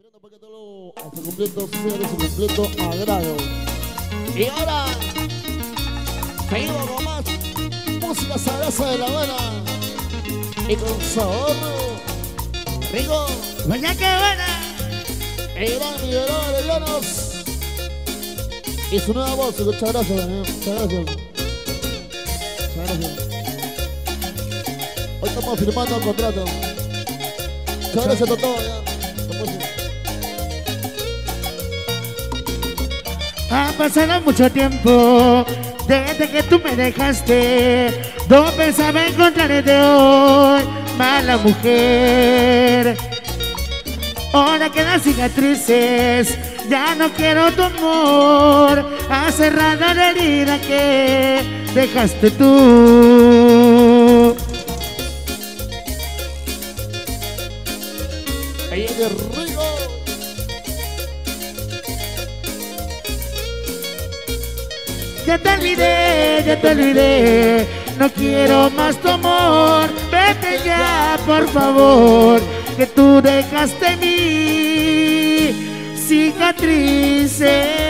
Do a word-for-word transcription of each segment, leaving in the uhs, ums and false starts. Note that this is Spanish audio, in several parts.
Para que todo a su completo sea de su completo agrado. Y ahora seguimos con más música sabrosa de La Habana y con sabor rico. ¡Vaya que buena! El gran liberador de Llanos y su nueva voz. Muchas gracias, Daniel. Muchas gracias. Muchas gracias. Hoy estamos firmando un contrato. Muchas gracias a todos. Ha pasado mucho tiempo desde que tú me dejaste. No pensaba encontrarte hoy, mala mujer. Ahora quedan cicatrices, ya no quiero tu amor. Ha cerrado la herida que dejaste tú. Ahí es de rico. Ya te olvidé, ya te olvidé, no quiero más tu amor. Vete ya, por favor, que tú dejaste en mí cicatrices.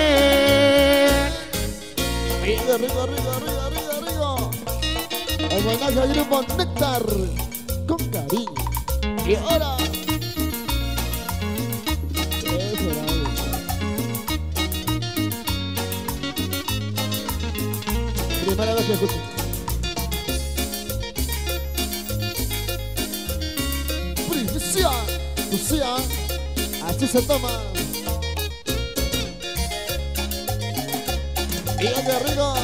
Ahí de rico, rico, rico, rico, rico. Homenaje al grupo Néctar con cariño. Y ahora eso era algo. Primera vez que escucho. Primicia, Lucía, así se toma. Y de rico.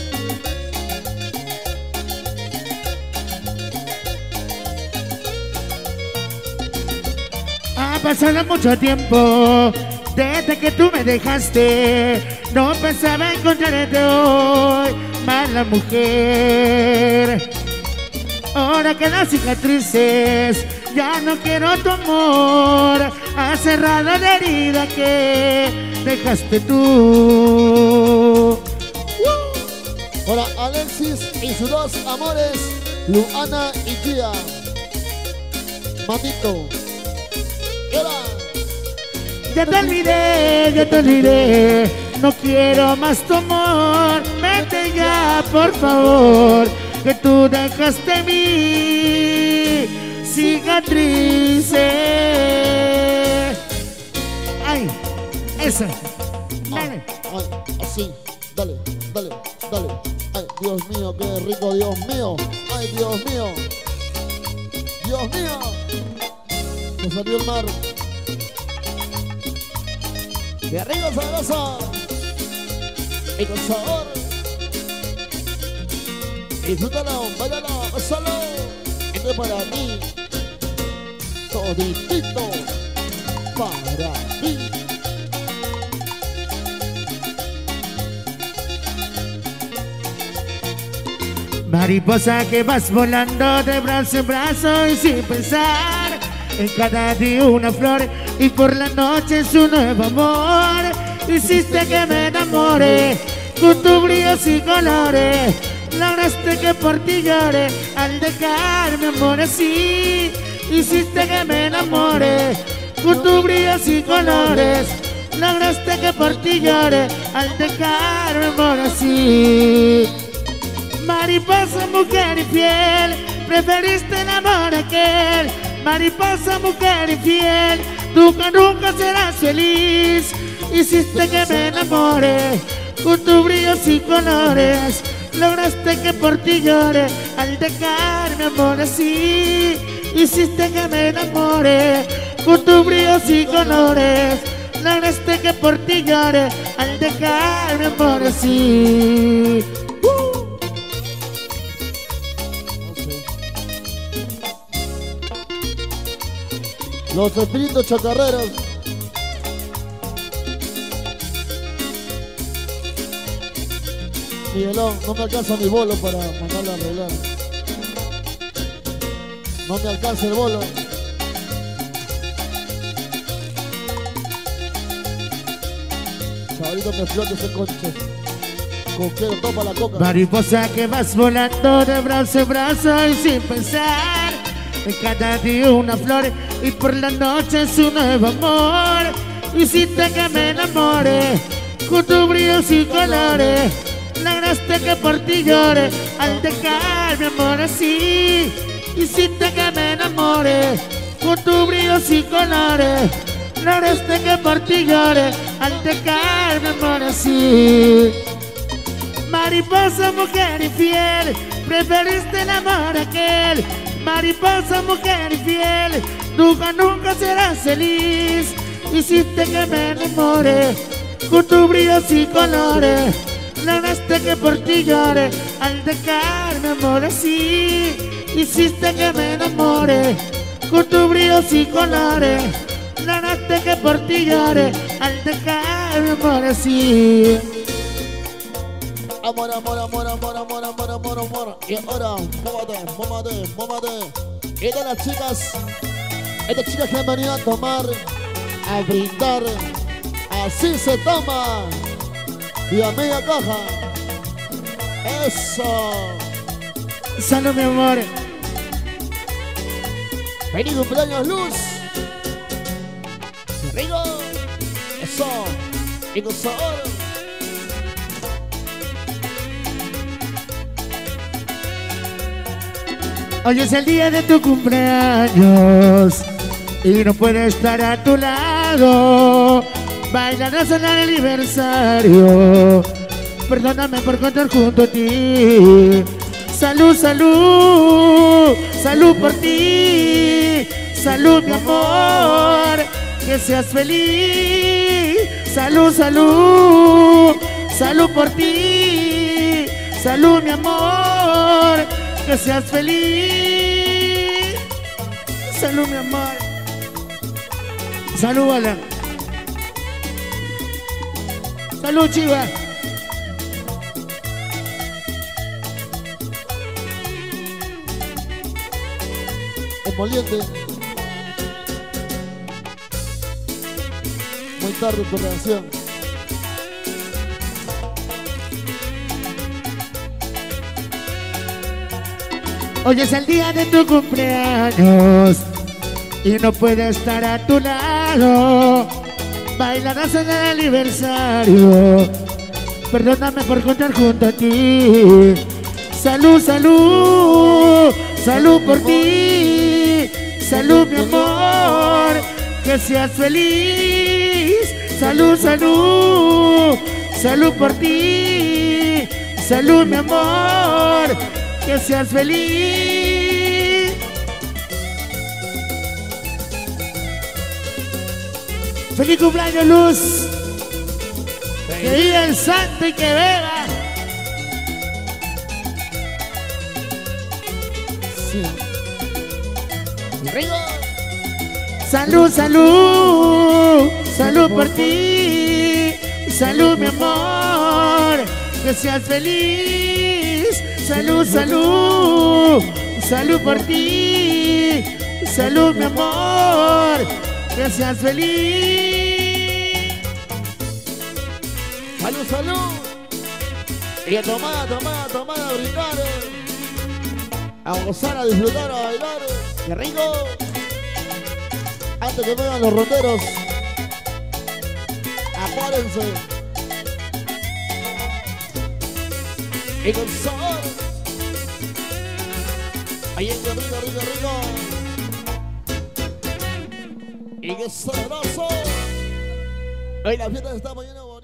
Ha pasado mucho tiempo desde que tú me dejaste. No pensaba encontrarte hoy, mala mujer. Ahora quedan cicatrices, ya no quiero tu amor. Ha cerrado la herida que dejaste tú. Para Alexis y sus dos amores, Luana y Gia. Matito. Y ahora Ya te olvidé, ya te olvidé, no quiero más tu amor. Vete ya, por favor, que tú dejaste en mí cicatrices. Ay, esa. Dale. Ay, así, dale, dale, dale. Ay, Dios mío, qué rico, Dios mío. Ay, Dios mío. Dios mío. Me salió el mar. De arriba sabrosa. Y con sabor. Disfrútalo, váyalo, solo. Esto es para ti. Toditito. Para ti. Mariposa que vas volando de brazo en brazo y sin pensar en cada día una flor y por la noche su nuevo amor. Hiciste que me enamore con tu brillos y colores. Lograste que por ti llore al dejarme amor así. Hiciste que me enamore con tu brillos y colores. Lograste que por ti llore al dejarme amor así. Mariposa, mujer infiel, preferiste el amor aquel. Mariposa, mujer infiel, tú que nunca serás feliz. Hiciste que me enamore con tus brillos y colores. Lograste que por ti llore al dejarme amor así. Hiciste que me enamore con tus brillos y colores. Lograste que por ti llore al dejarme amor así. Los espíritus chacarreros. Miguelón, no me alcanza mi bolo para mandarlo a arreglar. No me alcanza el bolo. Chavalito, me flote ese conche. Coquero, toma la coca. Mariposa que vas volando de brazo en brazo y sin pensar en cada día una flor y por la noche es un nuevo amor. Hiciste que me enamore con tu brillo y colores. Lograste que por ti llore al dejar mi amor así. Hiciste que me enamore con tu brillo y colores. Lograste que por ti llore al dejar mi amor así. Mariposa, mujer infiel, preferiste el amor aquel. Mariposa, mujer infiel, nunca, nunca serás feliz. Hiciste que me enamore con tu brillo y colores. Lograste que por ti llore al dejar mi amor así. Hiciste que me enamore con tu brillo y colores. Lograste que por ti llore al dejar mi amor así. Amor, amor, amor, amor, amor, amor, amor, amor. Y ahora, móvate, móvate, móvate. Y de las chicas, estas chicas que han venido a tomar, a brindar, así se toma. Y a media caja. Eso. Salud, mi amor. Feliz cumpleaños, Luz. Rico. Eso. Y con sabor. Hoy es el día de tu cumpleaños y no puedo estar a tu lado. Bailarás en el aniversario. Perdóname por contar junto a ti. Salud, salud, salud por ti. Salud, mi amor, que seas feliz. Salud, salud, salud por ti. Salud, mi amor, que seas feliz. Salud, mi amor. Salud, Alan. Salud, Chiva. Emoliente. Muy tarde tu reacción. Hoy es el día de tu cumpleaños y no puedo estar a tu lado. Bailarás en el aniversario. Perdóname por contar junto a ti. Salud, salud, salud por ti. Salud, mi amor, que seas feliz. Salud, salud, salud por ti. Salud, mi amor, que seas feliz. Feliz cumpleaños, Luz. Que viva el santo y que beba. Sí. Rico. Salud, salud, salud por ti. Salud, mi amor, que seas feliz. Salud, salud, salud por ti. Salud, mi amor, que seas feliz. Salud, salud. Y a tomar, a tomar, a tomar, a brindar. A gozar, a disfrutar, a bailar. ¡Qué rico! Antes que vengan los ronderos, apárense. Y con sabor. Ahí es que rico, rico, rico. Y qué sabroso. Hoy la fiesta se está poniendo bonita.